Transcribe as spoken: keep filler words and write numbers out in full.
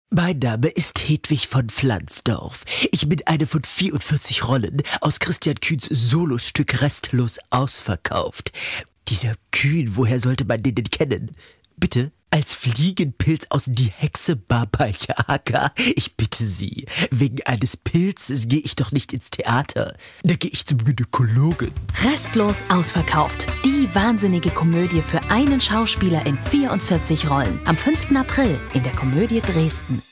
Mein Name ist Hedwig von Pflanzdorf. Ich bin eine von vierundvierzig Rollen aus Christian Kühns Solostück Restlos ausverkauft. Dieser Kühn, woher sollte man den denn kennen? Bitte? Als Fliegenpilz aus Die Hexe Baba Yaga? Ich bitte Sie, wegen eines Pilzes gehe ich doch nicht ins Theater. Da gehe ich zum Gynäkologen. Restlos ausverkauft. Die wahnsinnige Komödie für einen Schauspieler in vierundvierzig Rollen. Am fünften April in der Komödie Dresden.